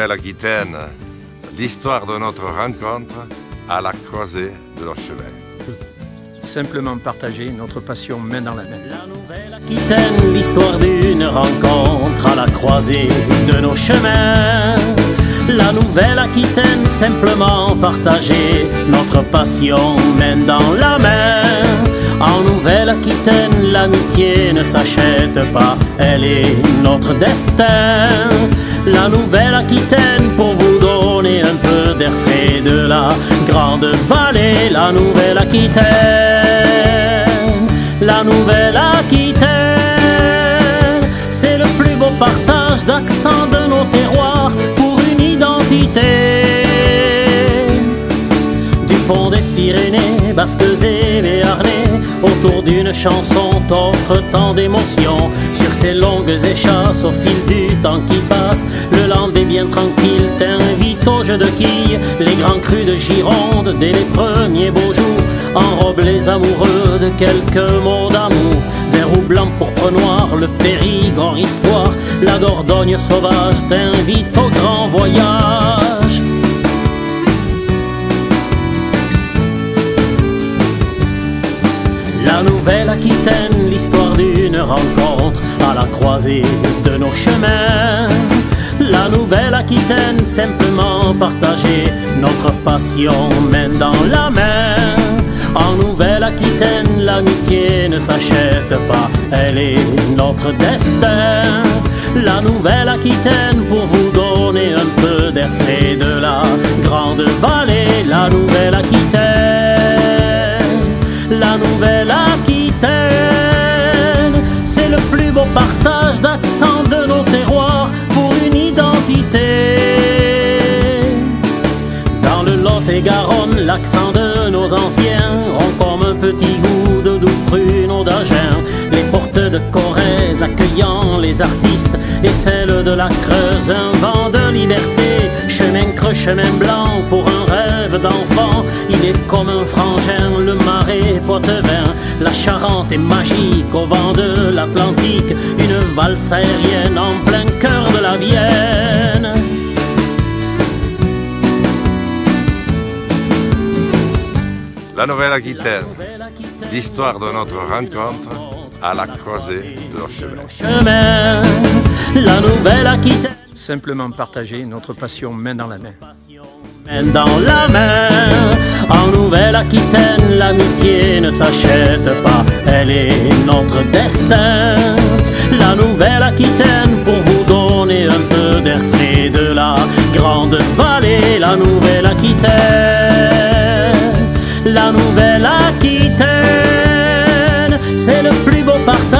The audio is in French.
Nouvelle-Aquitaine, l'histoire de notre rencontre à la croisée de nos chemins. Simplement partager notre passion main dans la main. La Nouvelle-Aquitaine, l'histoire d'une rencontre à la croisée de nos chemins. La Nouvelle-Aquitaine, simplement partager notre passion main dans la main. En Nouvelle-Aquitaine, l'amitié ne s'achète pas, elle est notre destin. La Nouvelle-Aquitaine, pour vous donner un peu d'air frais de la grande vallée. La Nouvelle-Aquitaine, la Nouvelle-Aquitaine, c'est le plus beau partage d'accents de nos terroirs pour une identité. Du fond des Pyrénées, Basques et Béarnais, autour d'une chanson t'offre tant d'émotions. Sur ces longues échasses au fil du temps qui passe, le land est bien tranquille, t'invite au jeu de quilles. Les grands crus de Gironde dès les premiers beaux jours enrobent les amoureux de quelques mots d'amour. Vert ou blanc, pourpre noir, le Périgord histoire, la Dordogne sauvage t'invite au grand voyage. La Nouvelle-Aquitaine, l'histoire d'une rencontre à la croisée de nos chemins. La Nouvelle-Aquitaine, simplement partager notre passion main dans la main. En Nouvelle-Aquitaine, l'amitié ne s'achète pas, elle est notre destin. La Nouvelle-Aquitaine, pour vous donner un peu d'air frais de la grande vallée. La Nouvelle-Aquitaine, la Nouvelle-Aquitaine, c'est le plus beau partage d'accents de nos terroirs pour une identité. Dans le Lot-et-Garonne, l'accent de nos anciens ont comme un petit goût de doux pruneaux d'Agen. Les portes de Corrèze accueillant les artistes et celles de la Creuse, un vent de liberté. Chemin creux, chemin blanc pour un rêve d'enfant, il est comme un frangin, le Marais, Poitevin. La Charente est magique au vent de l'Atlantique, une valse aérienne en plein cœur de la Vienne. La Nouvelle-Aquitaine, l'histoire de notre rencontre à la croisée de nos chemins. La Nouvelle-Aquitaine, Simplement partager notre passion main dans la main. main dans la main. En Nouvelle-Aquitaine, l'amitié ne s'achète pas, elle est notre destin. La Nouvelle-Aquitaine, pour vous donner un peu d'air frais de la grande vallée. La Nouvelle-Aquitaine, la Nouvelle-Aquitaine, c'est le plus beau partage